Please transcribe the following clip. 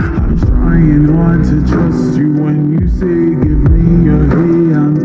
I'm trying hard to trust you when you say give me your hand.